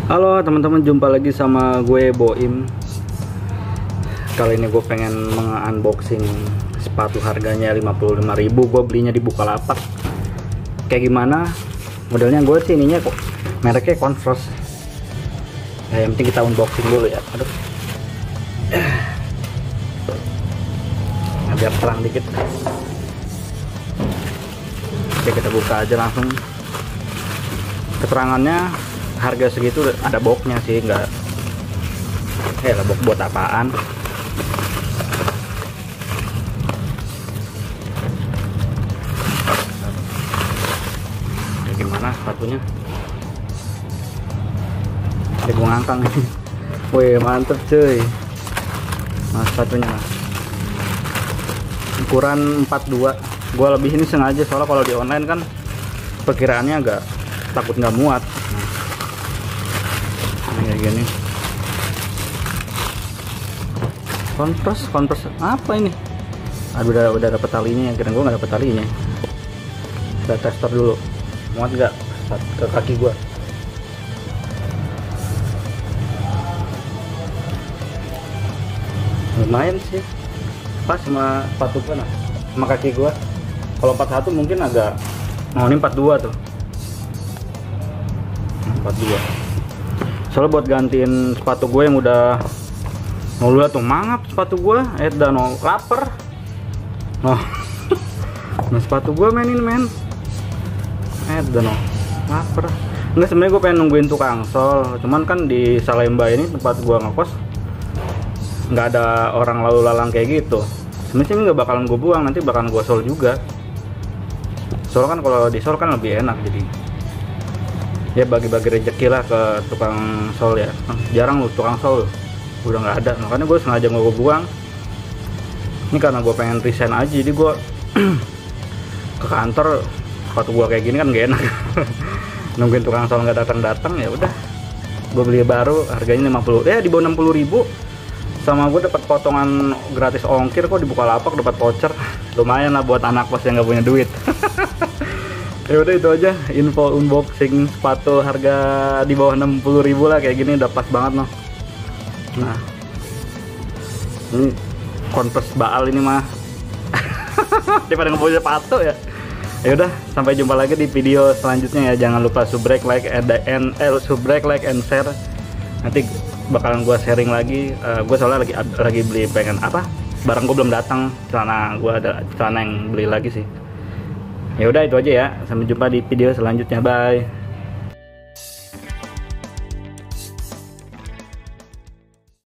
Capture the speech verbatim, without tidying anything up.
Halo teman-teman, jumpa lagi sama gue Boim. Kali ini gue pengen meng-unboxing sepatu harganya lima puluh lima ribu. Gue belinya di Bukalapak. Kayak gimana modelnya, gue sih ininya kok mereknya Converse. Ya, yang penting kita unboxing dulu ya. Aduh, agak terang dikit. Oke, kita buka aja langsung. Keterangannya harga segitu ada boxnya sih, enggak eh lah box buat apaan. Kayak gimana sepatunya? Ada gua ngangkang ini. Wih, mantep cuy. Nah, sepatunya mas ukuran empat puluh dua. Gua lebih ini sengaja soalnya kalau di online kan perkiraannya agak takut nggak muat. Nah, kayak gini. Converse, Converse apa ini? Aduh, udah udah dapet talinya. Kira gue nggak dapet talinya. Kita tester dulu, muat nggak ke kaki gua. Lumayan sih, pas sama sepatu gua, nah, sama kaki gua. Kalau empat puluh satu mungkin agak mau, ini empat puluh dua tuh. empat puluh dua. Soalnya buat gantiin sepatu gue yang udah mau lihat tuh mangap sepatu gue, eh dan no, lapar. Noh. Nah, sepatu gue main ini men. Eh dan no, lapar. Enggak, sebenarnya gue pengen nungguin tukang sol, cuman kan di Salemba ini tempat gue ngekos nggak ada orang lalu lalang kayak gitu. Sebenarnya ini nggak bakalan gue buang, nanti bakalan gue sol juga. Soalnya kan kalau di sol kan lebih enak, jadi ya bagi-bagi rezeki lah ke tukang sol ya. Jarang lu tukang sol udah nggak ada, makanya gue sengaja nggak gue buang. Ini karena gue pengen resign aja, jadi gue ke kantor sepatu gue kayak gini kan gak enak. Nungguin tukang sol nggak datang-datang, ya udah gue beli baru, harganya lima puluh, ya di bawah enam puluh ribu. Sama gue dapat potongan gratis ongkir kok di Bukalapak, dapat voucher. Lumayan lah buat anak kos yang nggak punya duit. Ya udah, itu aja info unboxing sepatu harga di bawah enam puluh ribu lah, kayak gini udah pas banget noh. Nah, ini Converse baal ini mah. Daripada nggak punya sepatu ya. Ya udah, sampai jumpa lagi di video selanjutnya ya. Jangan lupa subrek, like, and l subrek, like, and share. Nanti bakalan gue sharing lagi. Uh, gue soalnya lagi lagi beli, pengen apa? Barang gue belum datang. Celana gue ada celana yang beli lagi sih. Ya udah, itu aja ya. Sampai jumpa di video selanjutnya. Bye.